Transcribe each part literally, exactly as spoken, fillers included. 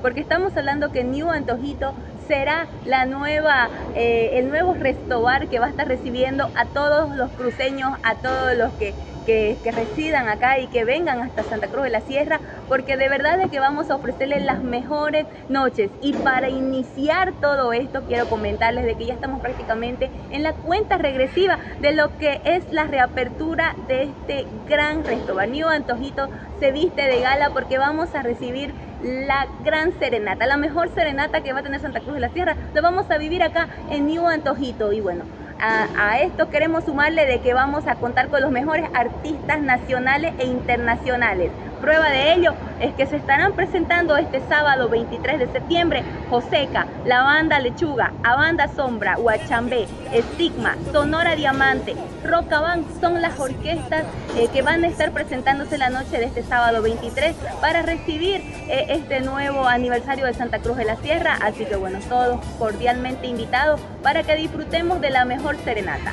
porque estamos hablando que New Antojito será la nueva, eh, el nuevo restobar que va a estar recibiendo a todos los cruceños, a todos los que, que, que residan acá y que vengan hasta Santa Cruz de la Sierra, porque de verdad es que vamos a ofrecerles las mejores noches. Y para iniciar todo esto, quiero comentarles de que ya estamos prácticamente en la cuenta regresiva de lo que es la reapertura de este gran restobar. New Antojito se viste de gala porque vamos a recibir la gran serenata, la mejor serenata que va a tener Santa Cruz de la Sierra, lo vamos a vivir acá en New Antojito. Y bueno, a, a esto queremos sumarle de que vamos a contar con los mejores artistas nacionales e internacionales. Prueba de ello es que se estarán presentando este sábado veintitrés de septiembre Joseca, la banda Lechuga, Abanda Sombra, Huachambé, Estigma, Sonora Diamante, Rocabán, son las orquestas eh, que van a estar presentándose la noche de este sábado veintitrés para recibir eh, este nuevo aniversario de Santa Cruz de la Sierra. Así que bueno, todos cordialmente invitados para que disfrutemos de la mejor serenata.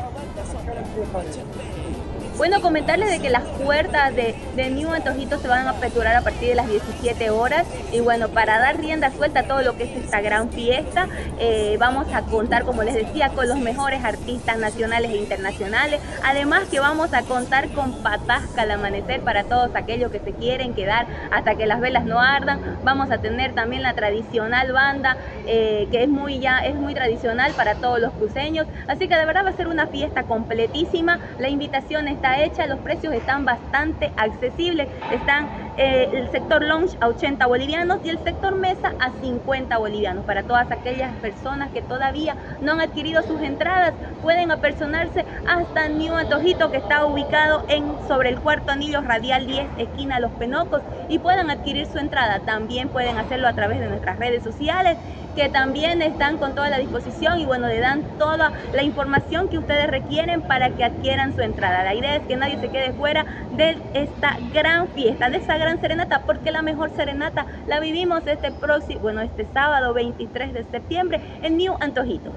Bueno, comentarles de que las puertas de, de New Antojito se van a aperturar a partir de las diecisiete horas. Y bueno, para dar rienda suelta a todo lo que es esta gran fiesta, eh, vamos a contar, como les decía, con los mejores artistas nacionales e internacionales. Además que vamos a contar con patasca al amanecer para todos aquellos que se quieren quedar hasta que las velas no ardan. Vamos a tener también la tradicional banda, eh, que es muy, ya, es muy tradicional para todos los cruceños. Así que de verdad va a ser una fiesta completísima. La invitación está hecha, los precios están bastante accesibles, están eh, el sector lounge a ochenta bolivianos y el sector mesa a cincuenta bolivianos. Para todas aquellas personas que todavía no han adquirido sus entradas, pueden apersonarse hasta New Antojito, que está ubicado en sobre el cuarto anillo radial diez, esquina Los Penocos, y puedan adquirir su entrada. También pueden hacerlo a través de nuestras redes sociales, que también están con toda la disposición y bueno, le dan toda la información que ustedes requieren para que adquieran su entrada. La idea es que nadie se quede fuera de esta gran fiesta, de esta gran serenata, porque la mejor serenata la vivimos este próximo, bueno, este sábado veintitrés de septiembre en New Antojito.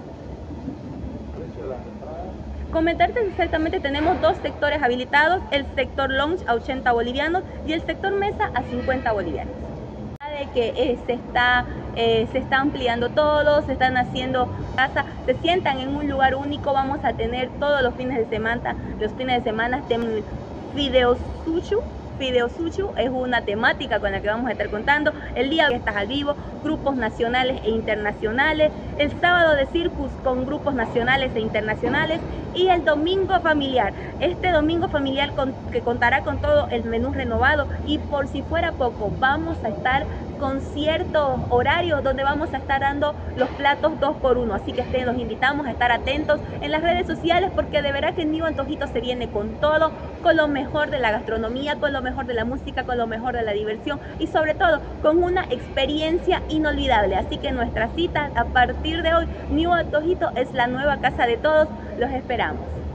Comentarte que exactamente tenemos dos sectores habilitados, el sector lounge a ochenta bolivianos y el sector mesa a cincuenta bolivianos. De que eh, se está eh, se está ampliando todo, se están haciendo casa, se sientan en un lugar único. Vamos a tener todos los fines de semana, los fines de semana tenemos Fideo Suchu. Fideo Suchu es una temática con la que vamos a estar contando. El día que estás al vivo, grupos nacionales e internacionales. El sábado de Circus con grupos nacionales e internacionales. Y el domingo familiar. Este domingo familiar con, que contará con todo el menú renovado. Y por si fuera poco, vamos a estar con ciertos horarios donde vamos a estar dando los platos dos por uno. Así que estén, los invitamos a estar atentos en las redes sociales, porque de verdad que New Antojito se viene con todo, con lo mejor de la gastronomía, con lo mejor de la música, con lo mejor de la diversión y sobre todo con una experiencia inolvidable. Así que nuestra cita a partir de hoy, New Antojito es la nueva casa de todos. Los esperamos.